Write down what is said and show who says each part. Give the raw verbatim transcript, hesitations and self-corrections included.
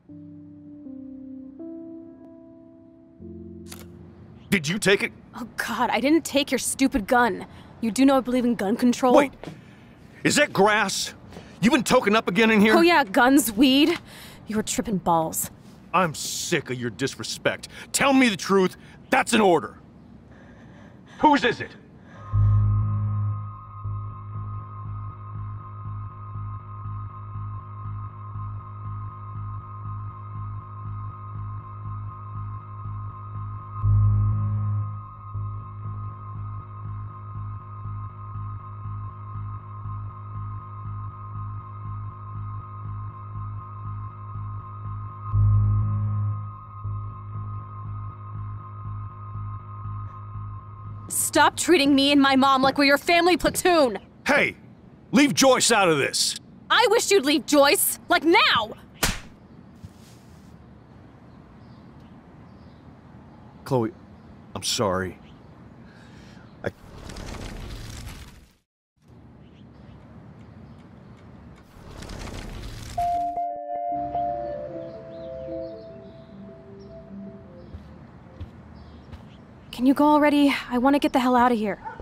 Speaker 1: Did you take it?
Speaker 2: Oh god, I didn't take your stupid gun. You do know I believe in gun control?
Speaker 1: Wait, is that grass? You been token up again in here?
Speaker 2: Oh yeah, guns, weed. You were tripping balls.
Speaker 1: I'm sick of your disrespect. Tell me the truth. That's an order. Whose is it?
Speaker 2: Stop treating me and my mom like we're your family platoon!
Speaker 1: Hey, leave Joyce out of this.
Speaker 2: I wish you'd leave Joyce, like now!
Speaker 1: Chloe, I'm sorry. I...
Speaker 2: Can you go already? I want to get the hell out of here.